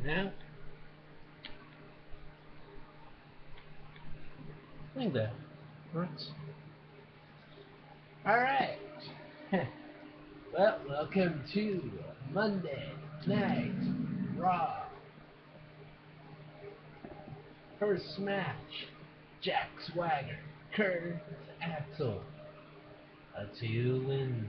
Now, I think that works. Alright. Well, welcome to Monday Night Raw. First match, Jack Swagger, Kurt, Axel. Let's see who wins.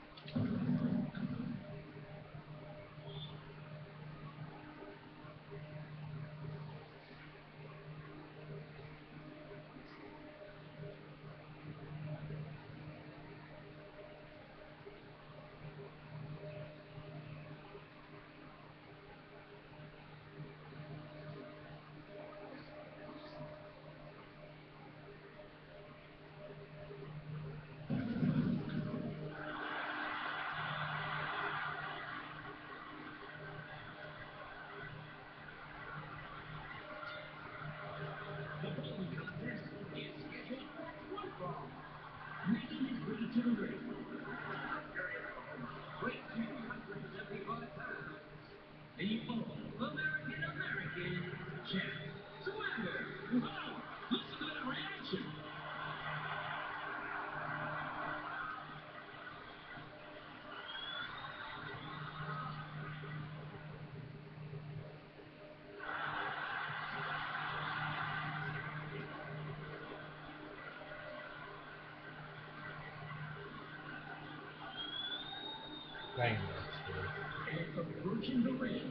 Dang, that's good. Approaching the ring.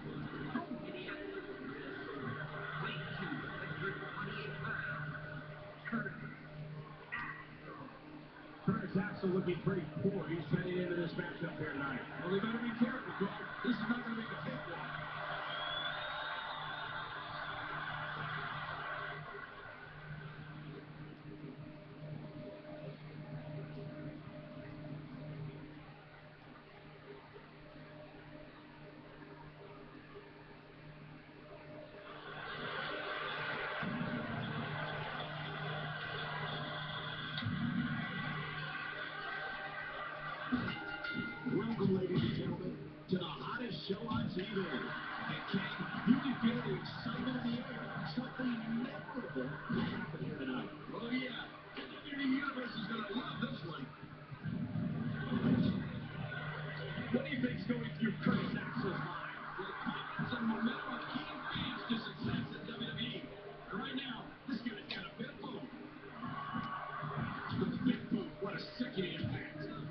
Curtis Axel looking pretty poor. He's heading into this matchup here tonight. Well, they better be careful, Cole. This is not going to make a cakewalk. Welcome, ladies and gentlemen, to the hottest show on TV. And Kane, you can feel the excitement in the air. Something memorable will happen here tonight. Oh, yeah. The WWE Universe is going to love this one. What do you think's going through Curtis Axel's mind? Well, the confidence and momentum are key ingredients to success in WWE. And right now, this guy's got a bit of both. The big boot, what a sickening impact.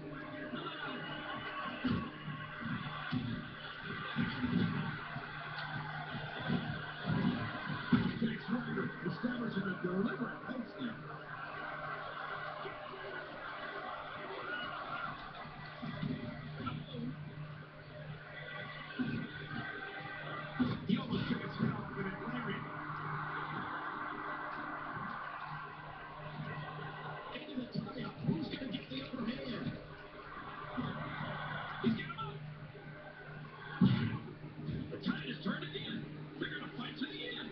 Establishing a deliberate pace there. He almost took his head off with it, Larry. Into the tie-up. Who's going to get the upper hand? He's got him up. The tide has turned again. They're going to fight to the end.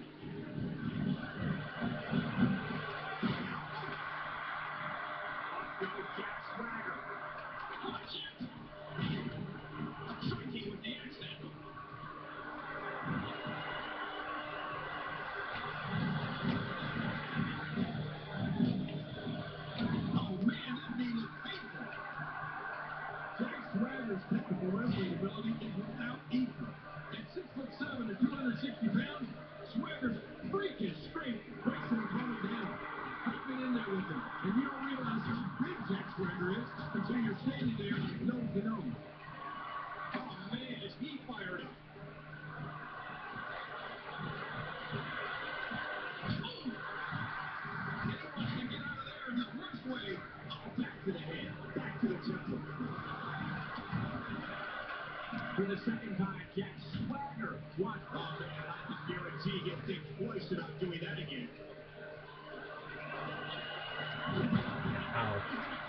Jack Swagger. Watch it. Striking with the axe handle. Oh man, that knee looked painful. Jack Swagger's technical wrestling ability is without equal. At 6'7" and 260 pounds, Swagger's freakish strength breaks an opponent down. I've been in there with him, and you don't realize how big Jack Swagger is until you're standing there nose to nose. Oh man, is he fired up. For the second time, Jack Swagger. What? Oh, man, I can guarantee he'll think twice about doing that again. Ouch.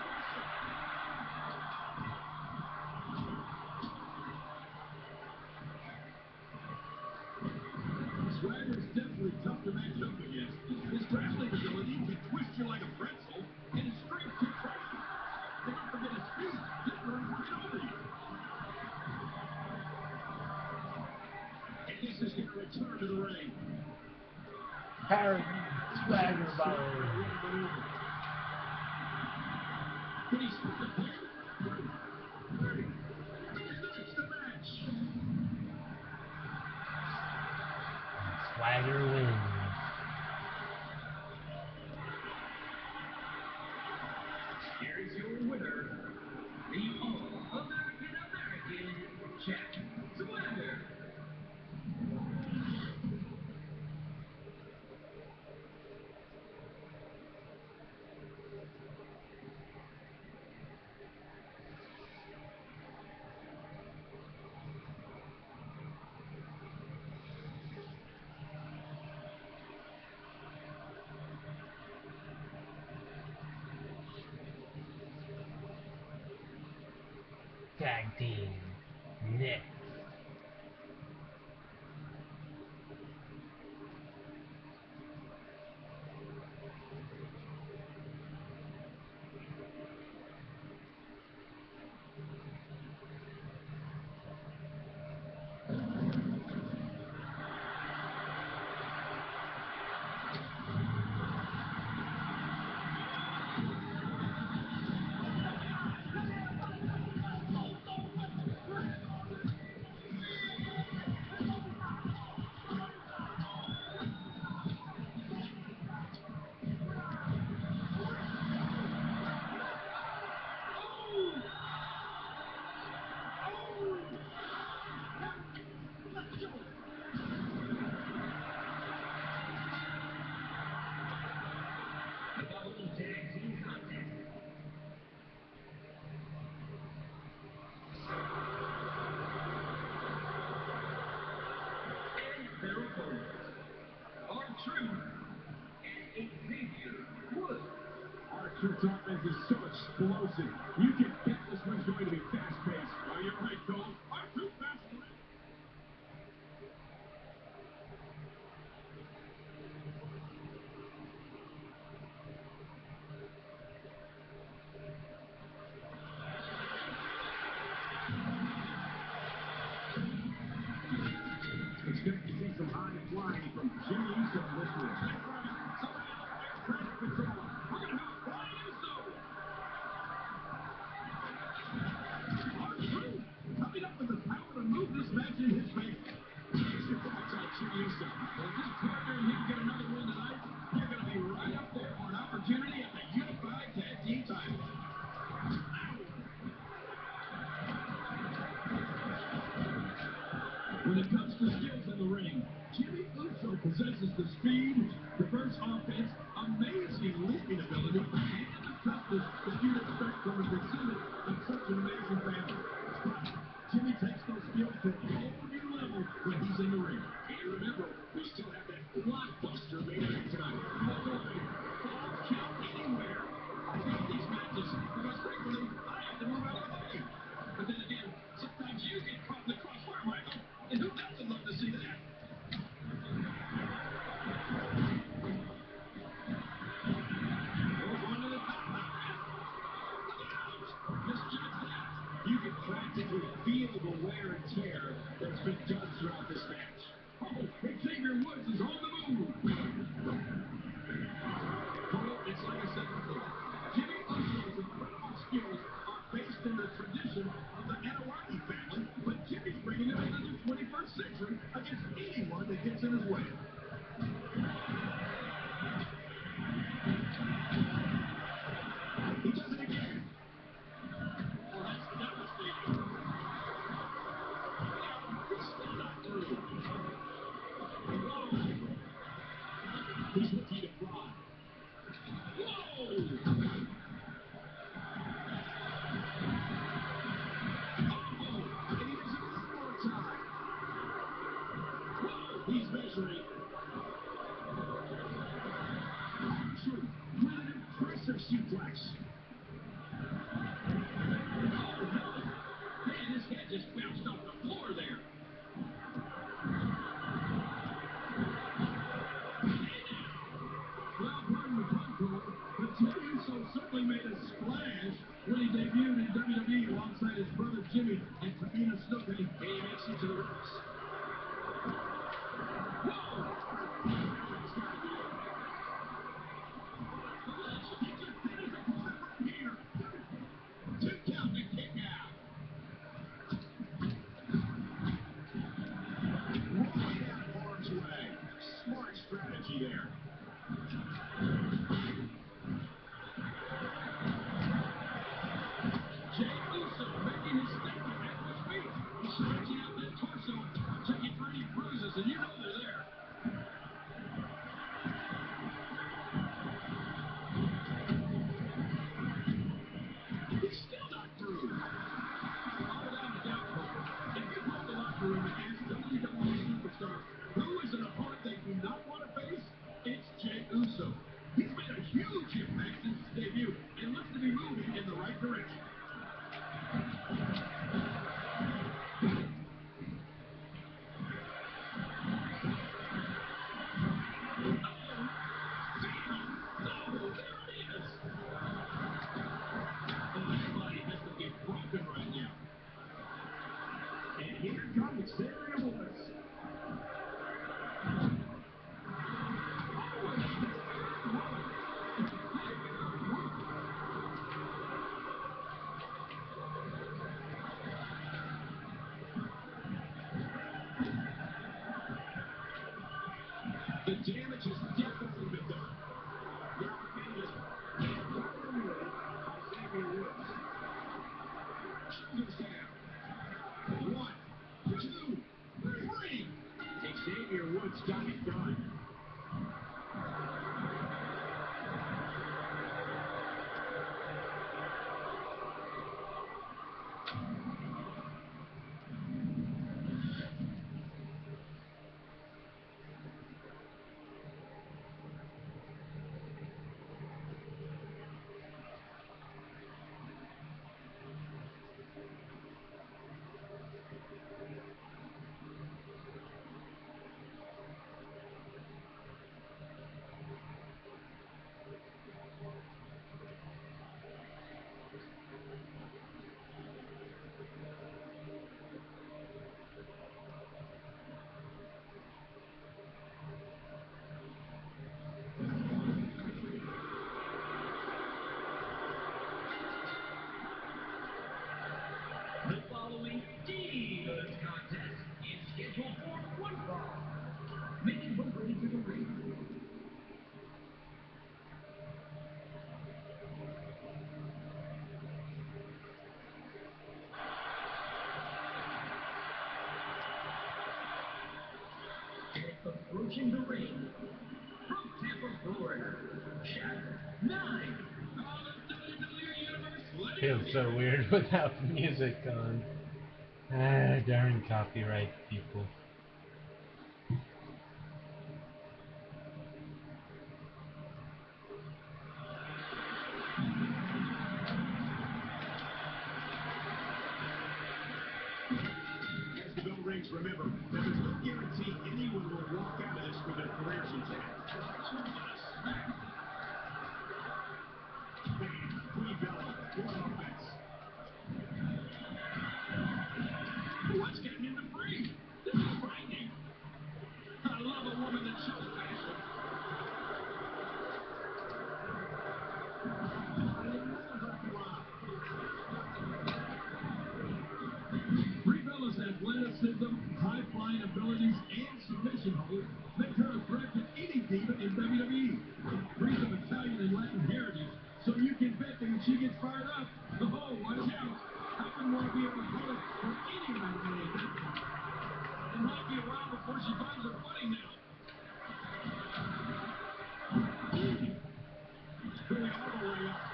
Swagger's definitely tough to match up against. His wrestling ability can twist you like a pretzel, and his strength can crush you. Don't forget his speed. He runs right over you. And this is is going to return to the ring. Harry Swagger Bomb. He's the match. Swagger wins. Here is your winner, the All-American Jack Swagger. Tag team. Next. Their opponents are True and Xavier Wood. Our Truth's offense is so explosive. You can bet this one's going to be fast-paced. Oh, you're right, Cole. Our Truth fast one. Expect to see some high flying from Jimmy Uso this week. Somebody else air traffic control. We're going to have a flying Uso. Our Truth coming up with the power to move this match in his favor. Watch out, Jimmy Uso. Well, if his partner and him get another win tonight, you're going to be right up there for an opportunity at the Unified Tag Team title. When it comes to skills in the ring, Jimmy Uso possesses the speed, diverse offense, amazing leaping ability, and the toughness that you'd expect from a descendant of such an amazing family. Jimmy takes those skills to a whole new level when he's in the ring. And remember, we still have that blockbuster main event tonight. No way. Falls count anywhere. I hate these matches because frequently I have to move out of the way. But then again, sometimes you get caught in the crossfire, Michael. And who doesn't love to see that? Goes on to the top. Look out! Misjudge that. You can practically feel the wear and tear that's been done throughout this match. Oh, Xavier Woods is on the move. Well, it's like I said before. Jimmy Uso's incredible skills are based in the tradition of the Anoa'i family, but Jimmy's bringing it into the 21st century against anyone that gets in his way. He does it again. Oh, that's devastating. He's still not through. Whoa. He's looking to fly. Whoa! And he does it one more time. Whoa! He's measuring. True. With an impressive suplex. Oh, no. Man, this guy just bounced off the floor there. Well, pardon the pun, Cole, but Jimmy Uso certainly made a splash when he debuted in WWE alongside his brother Jimmy and Tamina Snuka, and he makes it to the ropes. stretching out that torso, checking for any bruises, and you know they're there. He's still not through. Without a doubt, Cole, if you go to the locker room and ask WWE superstar who is an opponent they do not want to face, it's Jey Uso. He's made a huge impact since his debut and looks to be moving in the right direction. Here comes Xavier. The damage has definitely been done. Now Xavier Woods. Shoulders down. 1, 2, 3. Xavier Woods got it done. The following Divas contest is scheduled for one fall. Making her way to the ring. And approaching the ring from Tampa, Florida, Chapter 9. Feels so weird without music on. Darn copyright people. As the bell rings, remember that there's no guarantee anyone will walk out of this with their careers intact. Brie Bella, what offense. What's getting into Brie? This is frightening. I love a woman that shows passion. Brie Bella's athleticism, high-flying abilities, and submission hold make her a threat to any diva in WWE. Brie's of Italian and Latin heritage, so you can bet that when she gets fired up, oh, watch out. I wouldn't want to be her opponent for any amount of money at that point. It might be a while before she finds her footing now. Bring it all the way up.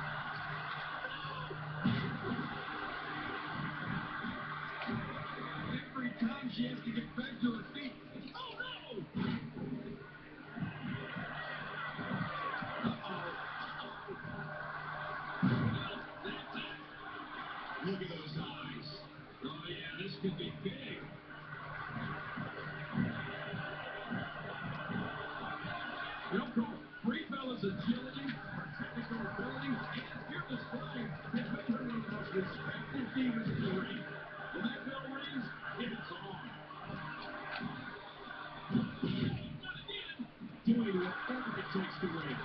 Every time she has to get back to her feet. Oh no! Look at those eyes. Oh yeah, this could be big. Jericho, Brie Bella's agility, her technical abilities, and fearless flying have made her one of the most respected divas in the ring. When that bell rings, it's on. Doing whatever it takes to win.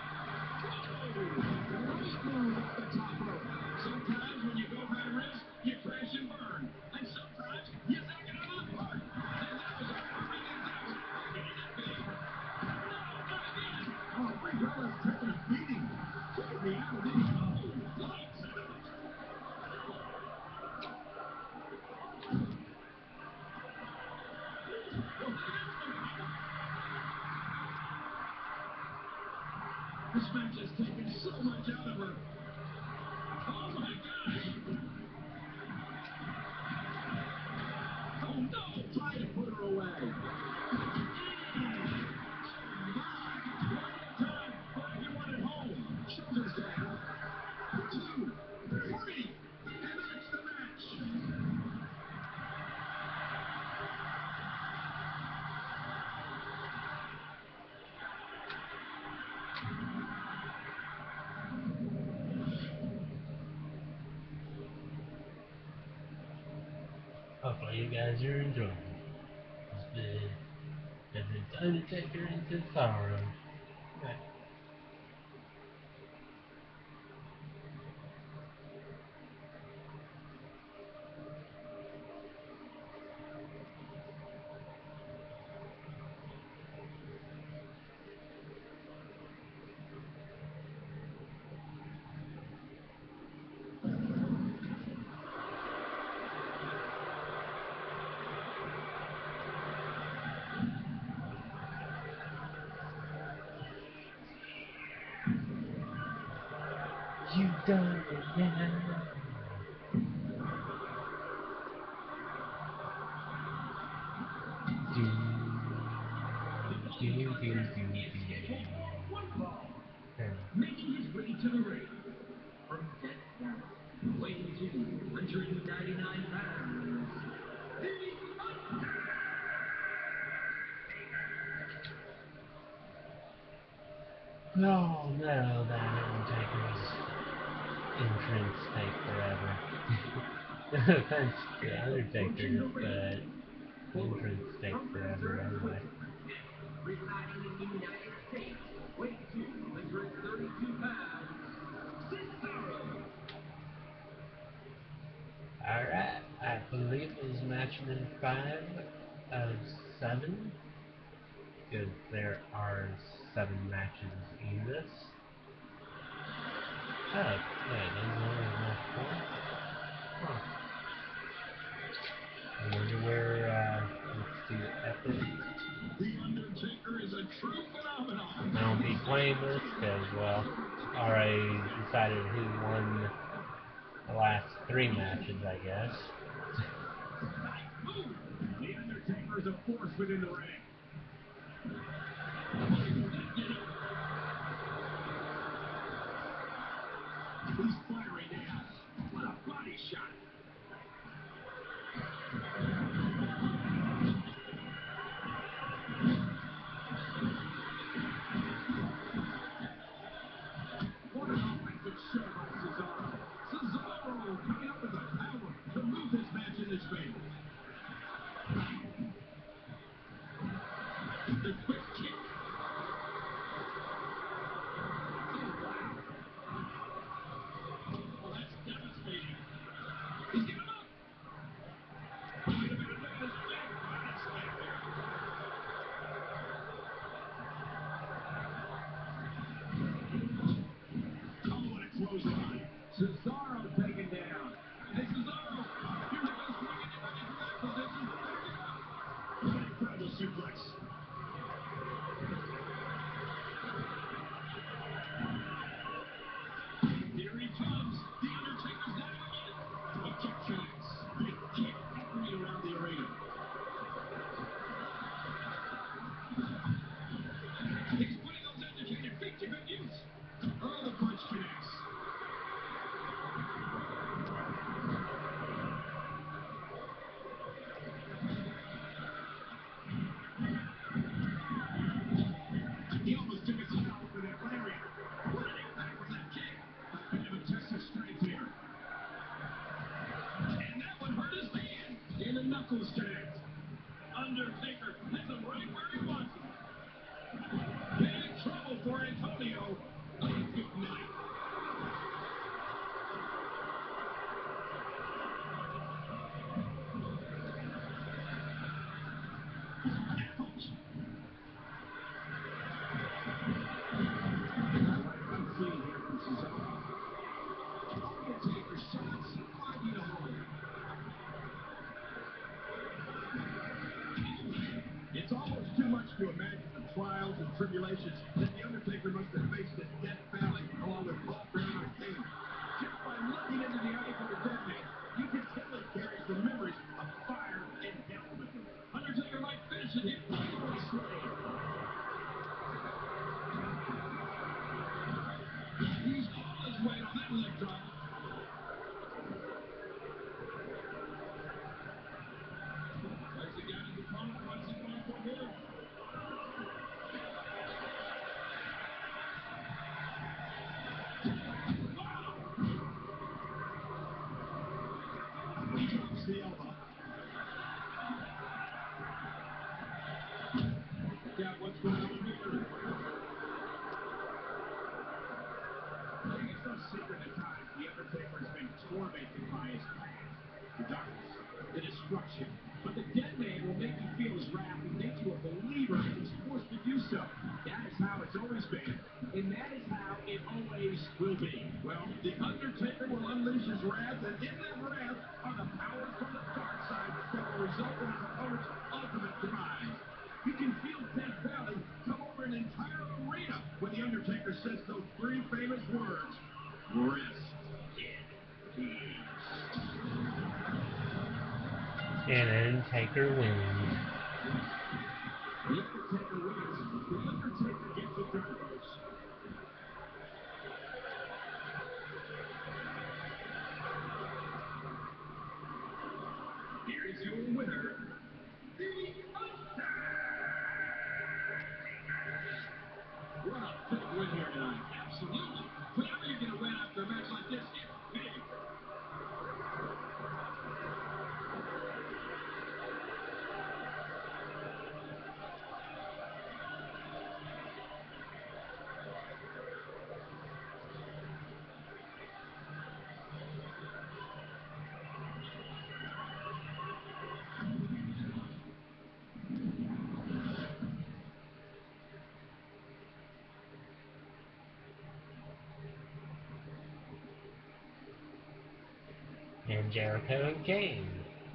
Great move off the top rope. Sometimes when you go high risk, you crash and burn. And sometimes you knock it out of the park. And that was a perfect example. Can it be? No, not again. Oh, Brie Bella's taking a beating. Take me out of these. Lights out. This match has taken so much out of her. Oh my gosh! Oh no! Try to put her away. Oh my! One more time for everyone at home. Shoulders down. 2, 3, and that's the match. Hopefully you guys are enjoying it. It's Undertaker and Cearo. Right. You done it now. Making his way to the ring from Texas, weighing 299 pounds, the No, that Undertaker's entrance take forever. No offense to Undertaker, but entrance take forever anyway. residing in the United States, weighing 232 pounds, Cearo. Alright, I believe it was match number 5 of 7. Because there are 7 matches in this. Oh, wait, there's only match 4? Huh. I wonder where, let's see, epic. The Undertaker is a true phenomenon. I won't be playing this because, well, already decided who won the last 3 matches, I guess. The Undertaker is a force within the ring. He's firing now. What a body shot. What an offensive show by Cearo. Cearo coming up with the power to move this match in his favor. The quick kick. Oh, that's devastating. He's getting up. Wait a minute, look at his leg. Body slam there. Oh, what explosion. Cearo taken down. Hey, Cearo, you're not going to swing anybody from that position. Back it up. What an incredible suplex. Here he comes. The Undertaker's down again. The kick connects. Big kick echoing around the arena. He's putting those educated feet to good use. Oh, the punch connects. He almost took his head off with that lariat. What an impact was that kick. A bit of a test of strength here. And that one hurt his hand. And the knuckles connect. Undertaker has him right where he wants him. Big trouble for Antonio. Oh, good night. Ouch. Right feet here from Cearo. Undertaker shots finding a hole. It's almost too much to imagine the trials and tribulations that the Undertaker must have faced at Death Valley along with Paul Bear and Kane. Just by looking into the eyes of the dead man, you can tell he carries the memories of fire and death with him. Undertaker might finish it here. He's all his weight on that leg drop. Plays it down his opponent, wants it going for him. He drops the elbow. Look out what's going on here. It's no secret at times the Undertaker has been tormented by his past, the darkness, the destruction. But the dead man will make you feel his wrath and make you a believer if he's forced to do so. That is how it's always been, and that is how it always will be. Well, the Undertaker will unleash his wrath, and in that wrath are the powers from the dark side that will result in his opponent's ultimate demise. You can feel Death Valley come over an entire arena when the Undertaker says those three famous words, rest in peace. And Undertaker wins. The Undertaker wins. The Undertaker gets it done, folks. Here is your winner, The Undertaker. What a big win here tonight. Absolutely. Whenever you get a win after a match like this, it's big. And Jericho and Kane.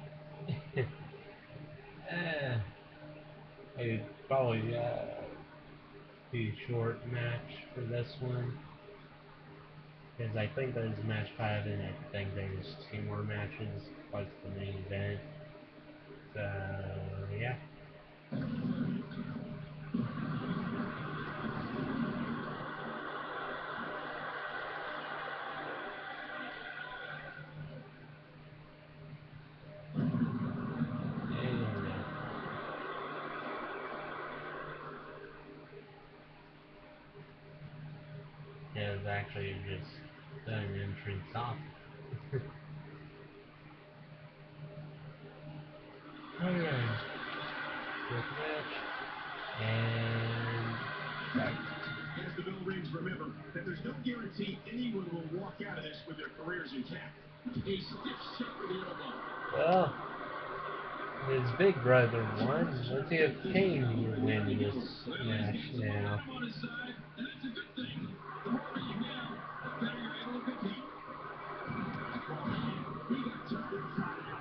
It'd probably be a short match for this one. Because I think there's match 5 and I think there's 2 more matches plus the main event. So, yeah. Yeah, it's actually just an entrance off. Alright. Good match. And right. As the bell rings, remember that there's no guarantee anyone will walk out of this with their careers intact. A stiff shot with the elbow. Well, his big brother won. Let's see if Kane will win this match now. On his side, and that's a good thing. The more you have, the better you're able to compete. He got turned inside out.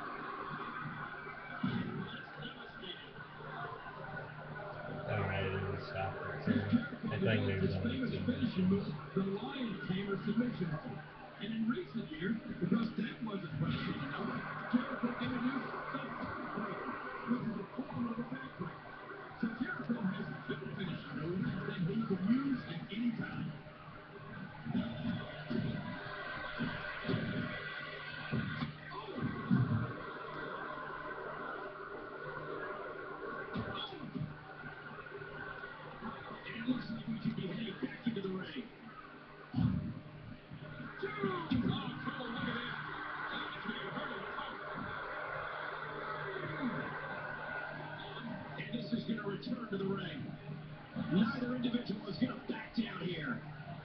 That's devastating. Alright, it will stop it soon. I think there's only 2 missions. The Lion Tamer submission hold. And in recent years, because that wasn't practical enough, Jericho introduced the Heartbreaker, which is a form of a backbreaker. So Jericho has two finishing moves that he can use at any time. And it looks like we could be heading back into the ring. And this is going to return to the ring. Neither individual is going to back down here.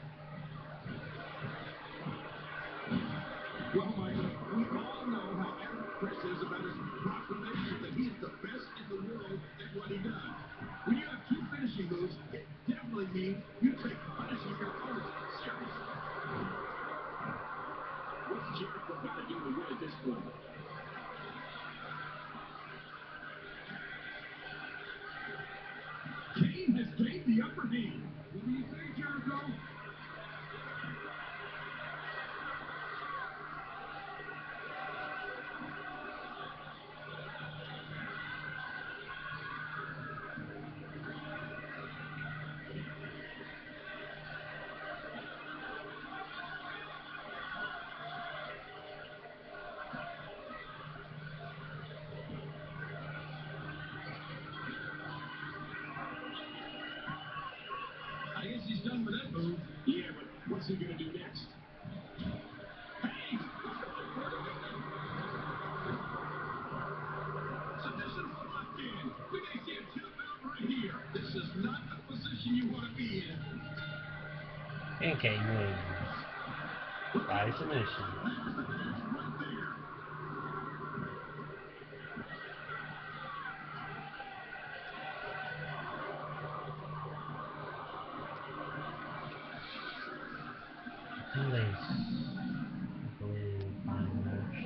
Well, Michael, we all know how adamant Chris is about his proclamation that he is the best in the world at what he does. When you have 2 finishing moves, it definitely means you take punishing your opponent seriously. What's Jericho got to do to win at this point? Kane gained the upper hand. What do you say, Jericho? I guess he's done with that move. Yeah, but what's he going to do next? Hey! Submission locked in. We may see a tap out right here. This is not the position you want to be in. And Kane wins by submission. There's the match right there. This, I believe, final match.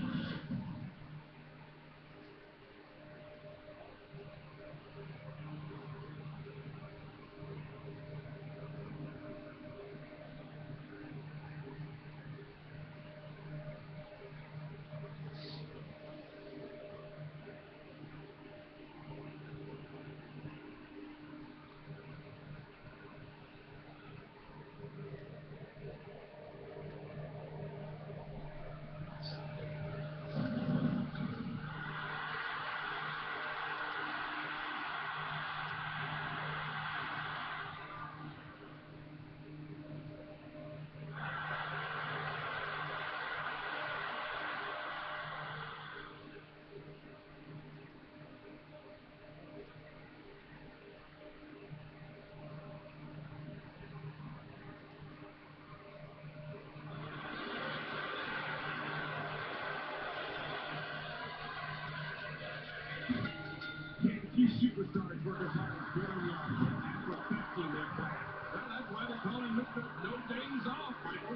Few superstars work as hard as Darren Young at perfecting their craft. Well, that's why they call him Mr. No Days Off, Michael.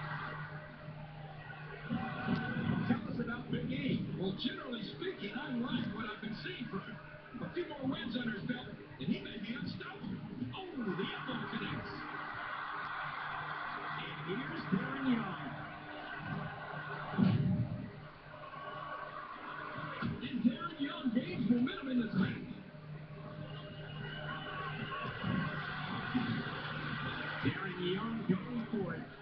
Tell us about Big E. Well, generally speaking, I like what I've been seeing from him. A few more wins under his belt, and he may be unstoppable. Oh, the elbow connects. And here's Darren Young. And Darren Young gains momentum in this match. Darren Young going for it.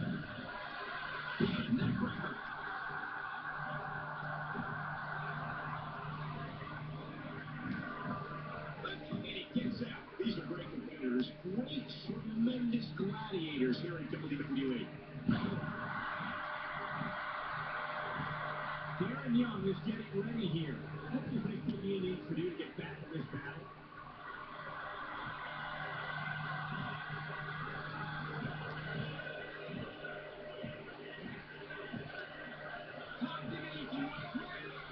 Neckbreaker. And he gets out. These are great competitors. Great, tremendous gladiators here in WWE. Darren Young is getting ready here. What do you think Big E needs to do to get back in this battle? Talk to me if you want to quit.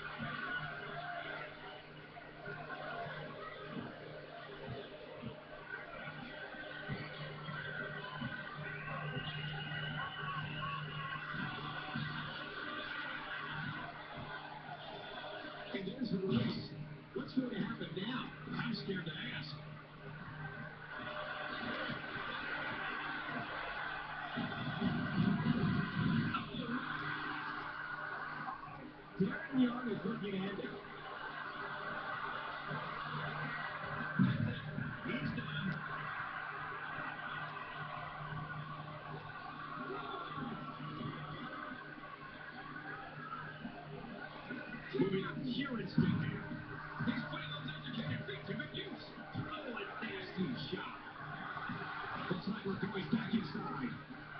And there's the release. What's going to happen now? I'm scared to ask. Darren Young is looking at it. He's done. Moving up pure instinct here. He's putting those educated feet to good use. Oh, a nasty shot. Looks like we're going back inside.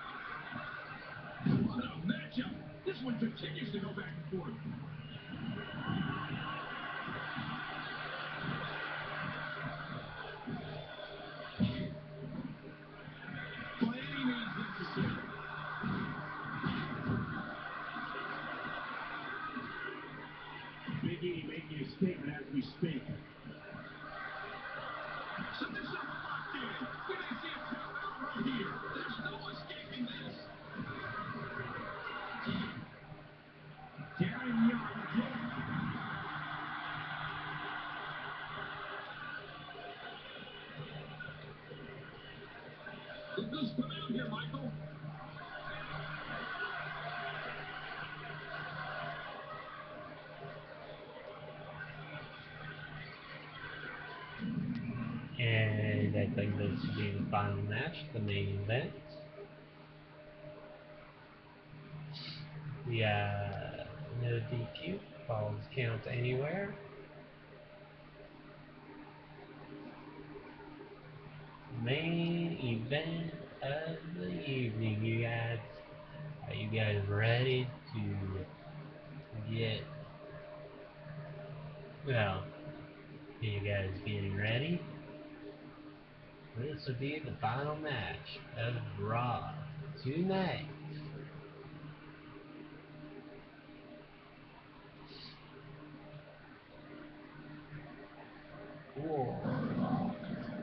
What a matchup. This one continues to go back and forth. By any means necessary. Big E making a statement as we speak. Submission locked in. We may see a tap out right here. There's no escaping this. Darren Young again. Just come out here, Michael. And I think this will be the final match, the main event. No DQ, falls count anywhere. Main event of the evening, you guys. Are you guys ready to get, well, are you guys getting ready? This will be the final match of Raw tonight. Warlock.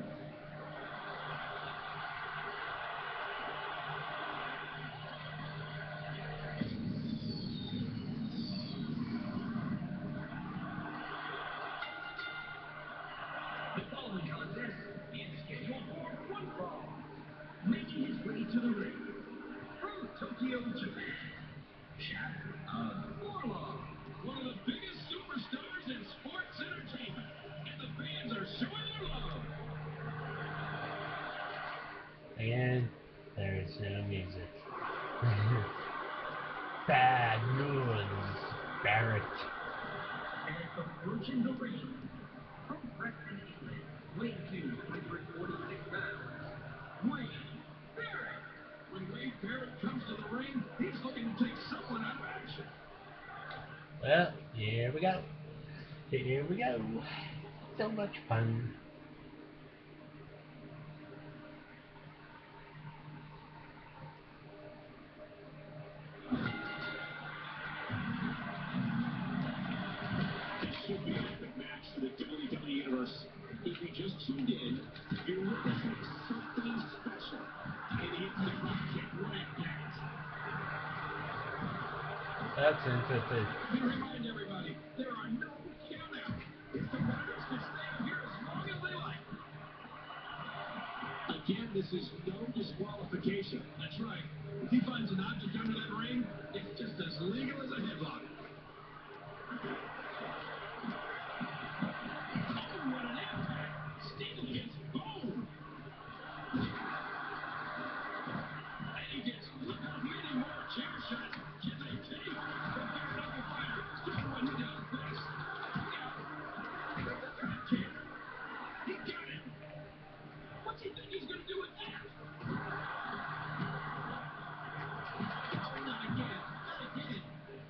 The following contest is scheduled for one fall. Making his way to the ring from Tokyo, Japan, Warlock. One of the biggest superstars in sports entertainment. And the fans are showing their love. Again, there's no music. Bad news, Barrett. And approaching the ring from Preston, England, weighing 246 pounds, Brie. When Wade Barrett comes to the ring, he's looking to take someone out of action. Well, here we go. Here we go. So much fun. This should be an epic match for the WWE Universe. If you just tuned in, you're witnessing something special. And it's the Rocket Rampage. That's interesting. Let me remind everybody, there are no countouts. These competitors can stay up here as long as they like. Again, this is no disqualification. That's right. If he finds an object under that ring, it's just as legal as a headlock. Oh, what an impact! Steel gets bone! And he gets, look out, many more chair shots. Can they take? The bare knuckle fighter. Just when he does this. Drop kick. He got it. What's he think he's going to do with that? Oh, not again. Not again.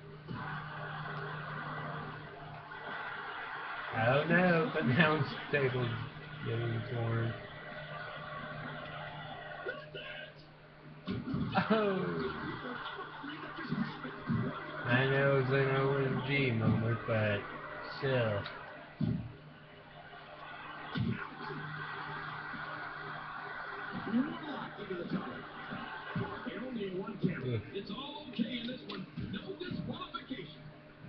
Oh no, the announce table's getting torn. Oh! I know it's an OMG moment, but still. Warlock into the cover. And only a one count. Ugh. It's all okay in this one. No disqualification.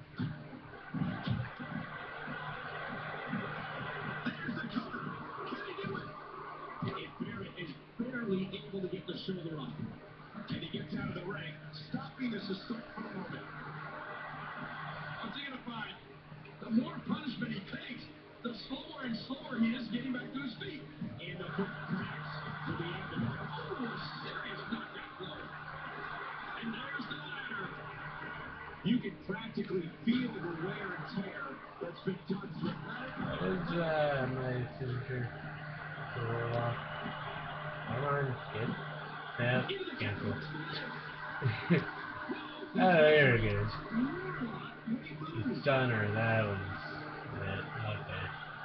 There's the cover. Can he do it? And Barrett is barely able to get the shoulder off. And he gets out of the ring, stopping this assault for a moment. What's he gonna find? The more punishment he takes, the slower and slower he is getting back to his feet. And the foot cracks to the abdomen. Oh, a serious knockdown blow. And there's the ladder. You can practically feel the wear and tear that's been done to it. That was nice intro for Warlock. Come on, kid. No, cancel. Oh, there it goes. The stunner, that was it. Okay.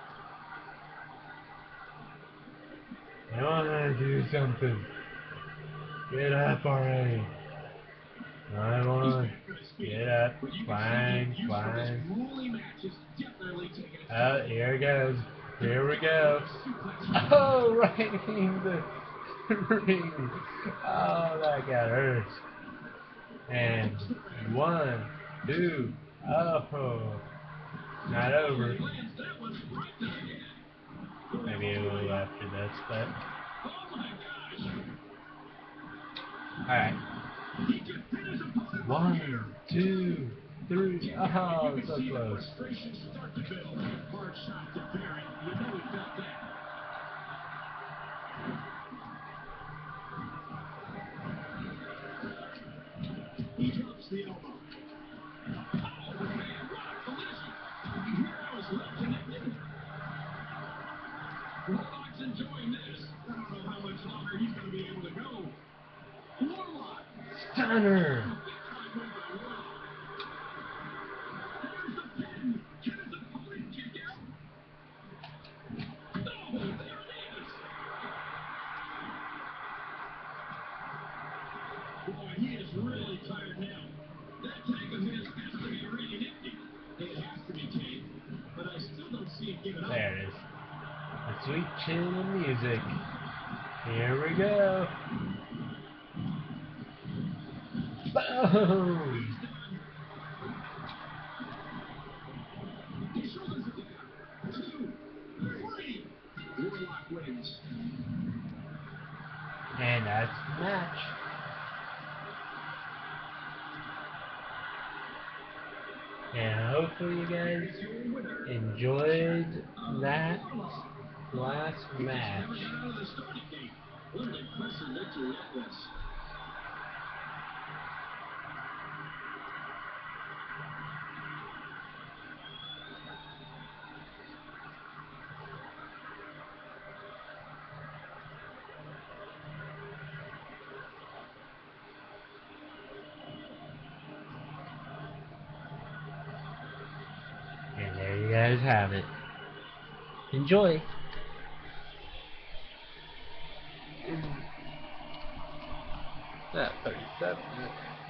I wanna do something. Get up already. I want. Get up. Climb, climb. Oh, here it goes. Here we go. Oh, right in the ring. Oh, that got hurt. And 1, 2. Oh, not over. Maybe a little after this, but. Alright. He just pinned his opponent right here. 1, 2, 3. Oh, You can so see the close. frustration start to build. Hard shot to Barry. You know he felt that. He drops the elbow. Oh, man, what a collision. Here is well connected. Warlock's enjoying this. I don't know how much longer he's going to be able to go. Warlock. Stunner! Big time move by Warlock. There's the pin. Can his opponent kick out? Oh, there it is. Boy, he is really tired now. That tank of his has to be really empty. It has to be, Kane. But I still don't see him giving up. There it is. The sweet chill of music. Here we go. Boom! He shoulders it down. 2, 3. Warlock wins. And that's the match. And hopefully you guys enjoyed that last match. Never got out of the starting gate. What an impressive victory that was. And there you guys have it. Enjoy. That 37 minutes.